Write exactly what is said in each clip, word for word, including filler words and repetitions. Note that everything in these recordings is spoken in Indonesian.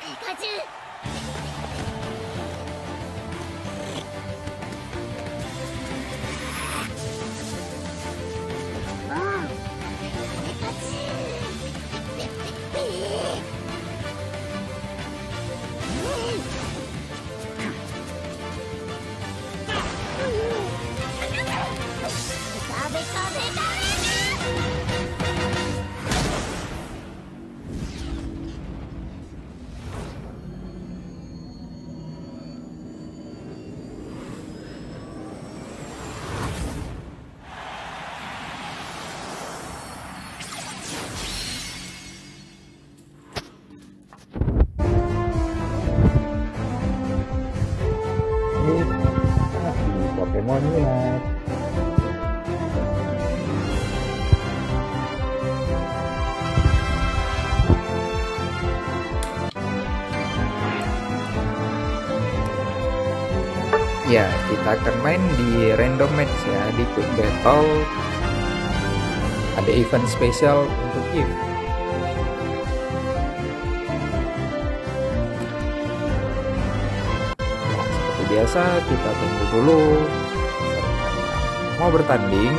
Pokemon Unite. Ya, kita akan main di random match ya, di quick battle. Ada event spesial untuk gift. Seperti biasa, kita tunggu dulu mau bertanding.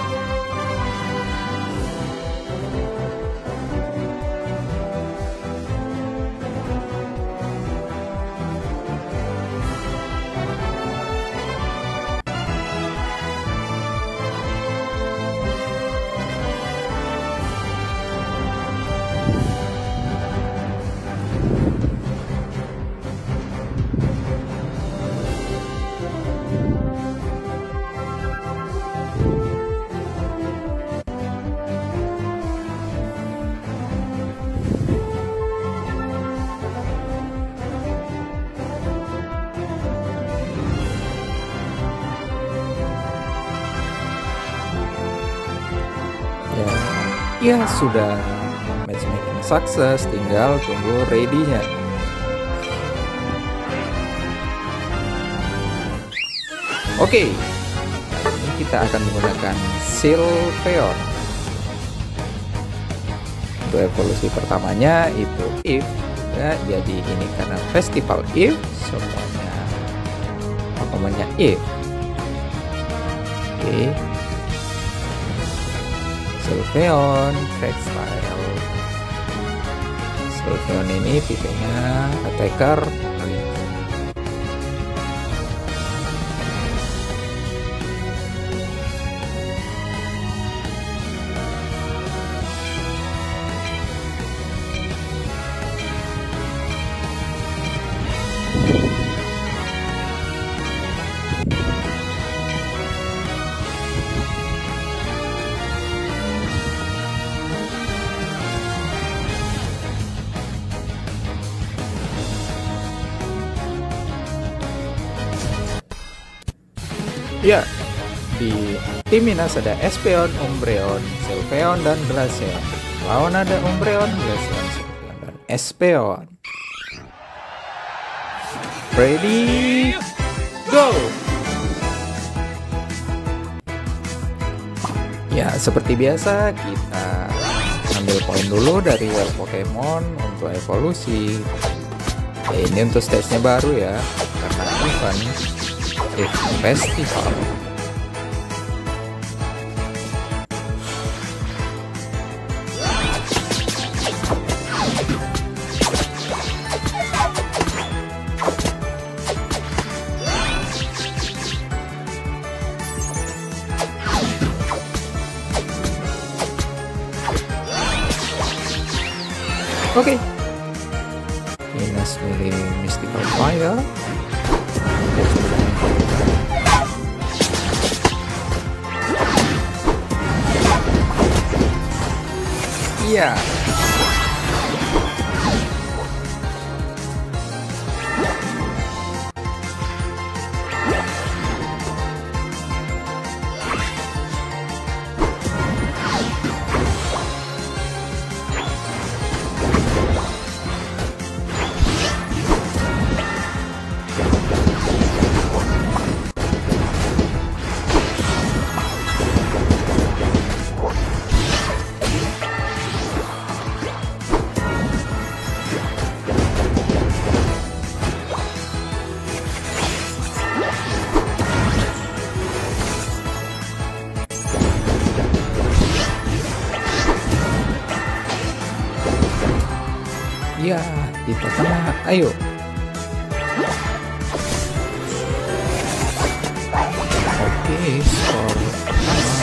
Ya, sudah matchmaking sukses, tinggal tunggu ready-nya. Oke, kali ini kita akan menggunakan Sylveon. Untuk evolusi pertamanya itu If ya, jadi ini karena festival If, semuanya Pokemonnya If. Oke, Sylveon, Crack Style. Sylveon ini tipenya attacker. Ya, di tim Minas ada Espeon, Umbreon, Sylveon, dan Glaceon. Lawan ada Umbreon, Glaceon, Sylveon, dan Espeon. Ready, go! Ya, seperti biasa kita ambil poin dulu dari well Pokemon untuk evolusi. Ya, ini untuk stage-nya baru ya, karena event festival. Oke, okay. Minas milih Mystical Fire. Iya. kita kena. Ayo. Oke, skor pertama.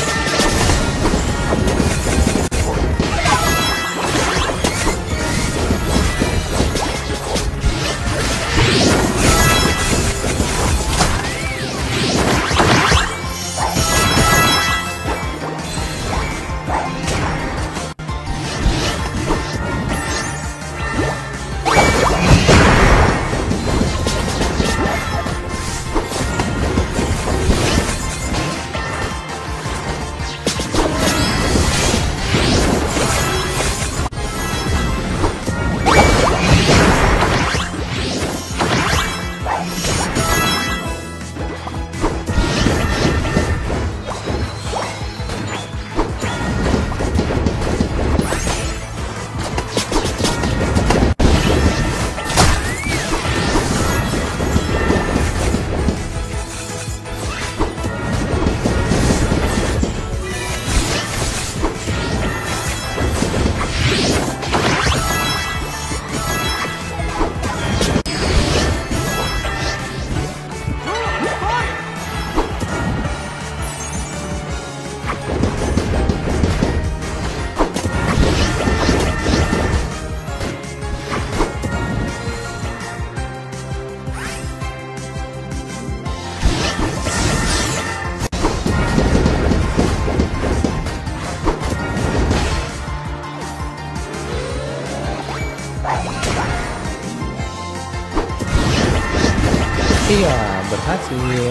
Iya, berhasil.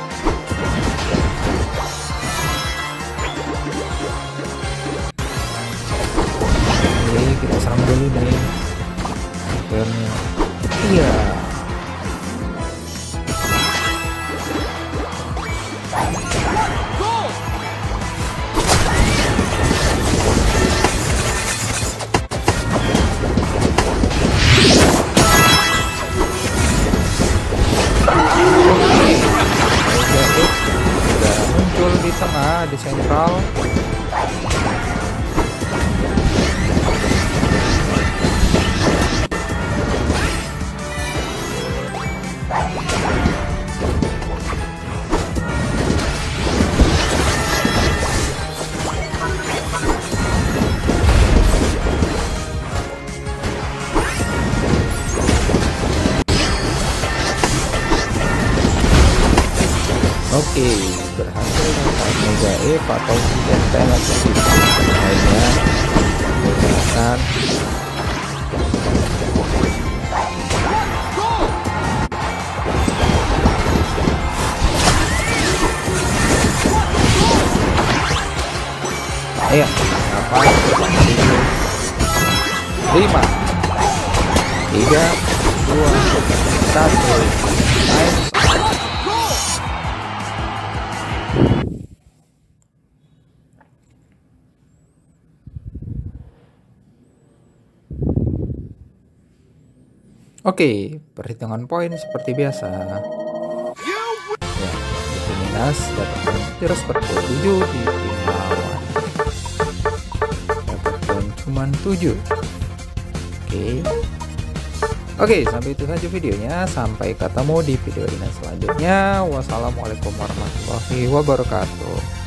Oke, kita serang dulu nih. Akhirnya. Iya. Di tengah, di sentral. Oke, berhasil dapat Mega Eve atau Gentile lainnya menggunakan ayo apa lima tiga dua satu times. Oke, perhitungan poin seperti biasa. Ya, itu minus dapat poin terus empat puluh tujuh di tim lawan. Dapat poin cuma tujuh. Oke. Oke, sampai itu saja videonya. Sampai ketemu di video ini selanjutnya. Wassalamualaikum warahmatullahi wabarakatuh.